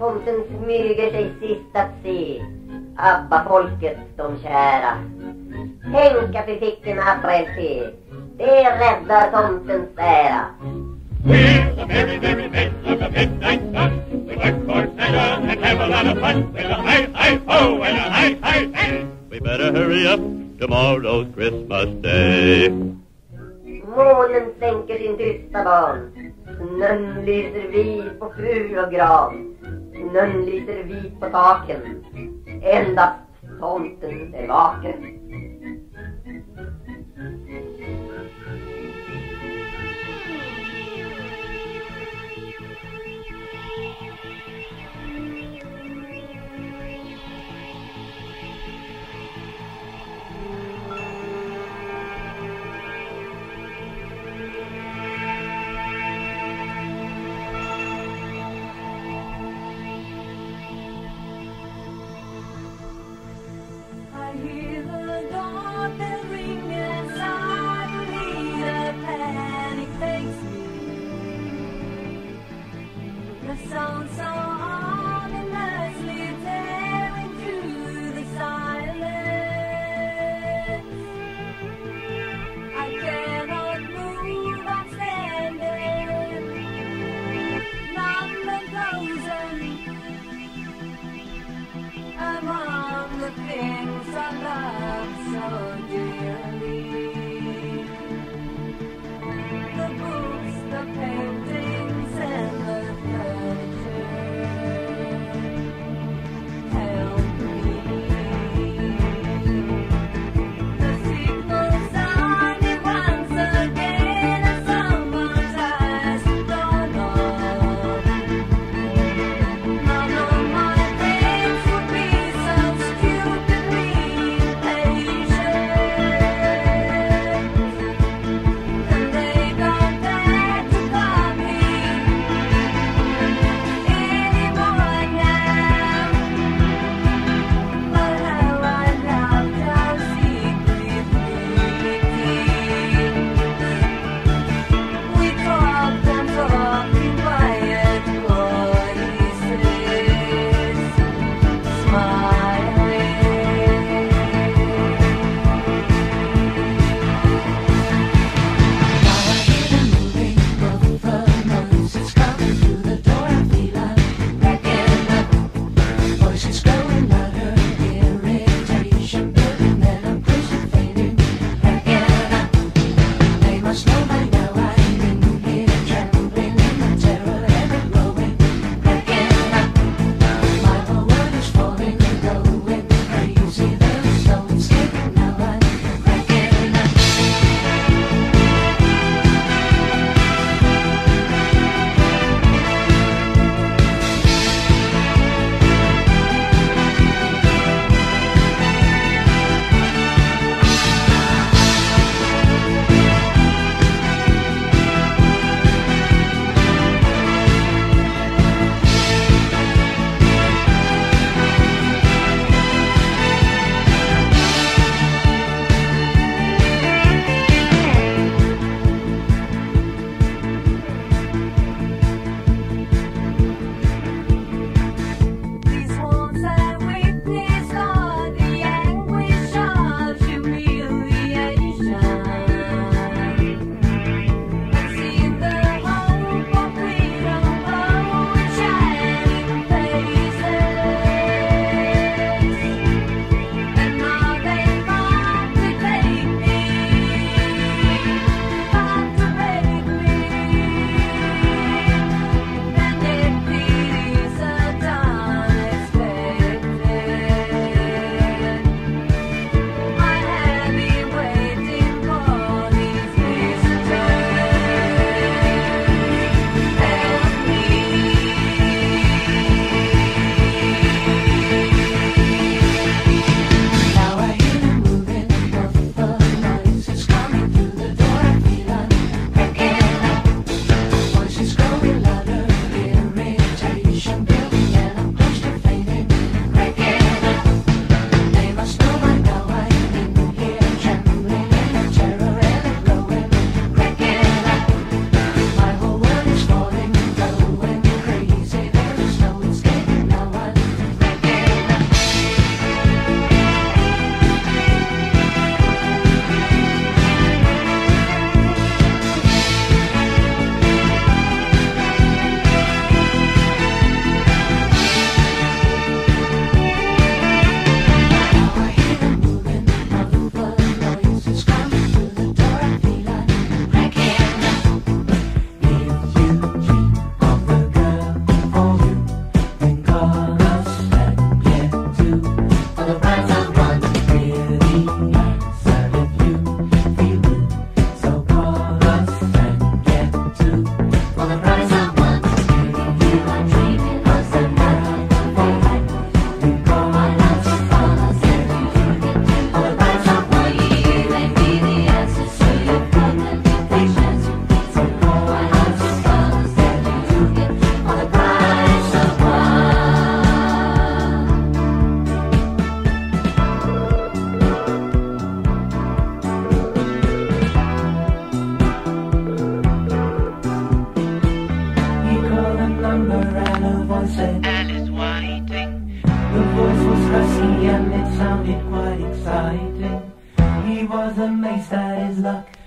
tomten smyger sig sist att se ABBA-folket de kära. Tänk att vi fick en ABBA-LP. Det räddar tomtens ära. We're the merry, merry men of the midnight sun. We work for Santa and have a lot of fun with a hi-hi-ho and a hi-hi-hey. We better hurry up, tomorrow's Christmas Day. Månen sänker sin tysta barn. Snön lyser vit på fur och gran. Snön lyser vit på taken. Endast tomten är vaken. I hear the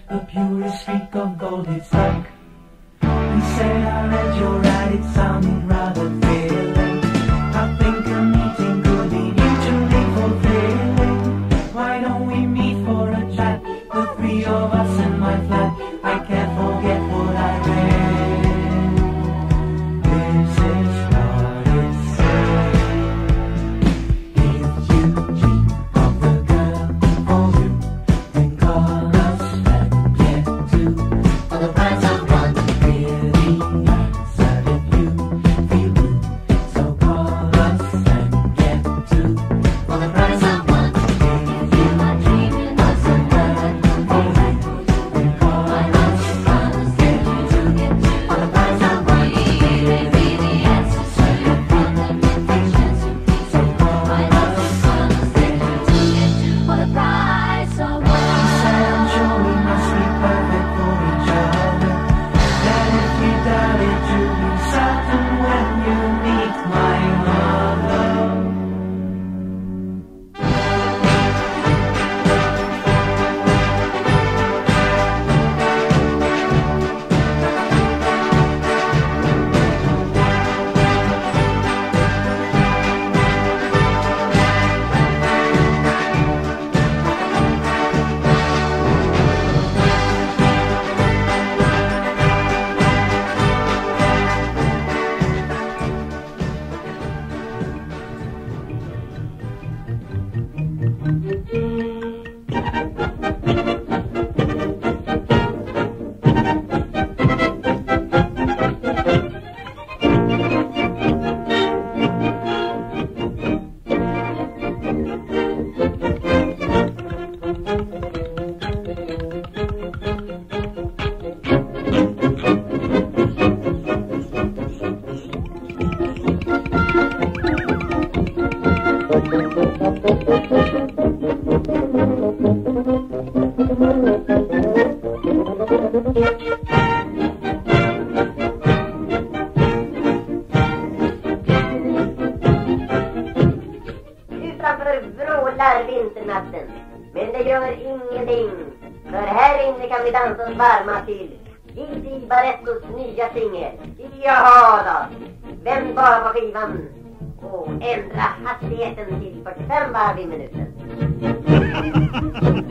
the purest streak of gold it struck. He said, I read your ad, it sounded rather thrilling. I think a meeting could be mutually fulfilling. Why don't we meet for a chat, the three of us in my flat? I can't forget what I read. This is what it said. If you dream of the girl for you, then call us and get two for the price of one. Really answer if you feel blue, so call us and get two for the price of one. If you are dreaming of some girl for you, then call us and get two for the price of one. Really answer so you feel blue, so call us and get two for the price of one. He said, I'm sure we must be perfect for each other. That if you doubt it, you'll be certain when you meet my mother. Utanför vrålar vinternatten, men det gör ingenting, för här inne kan vi dansa oss varma till Gigi Barrettos nya singel. Jaha då, vänd bara på skivan och ändra hastigheten till 45 varv i minuten.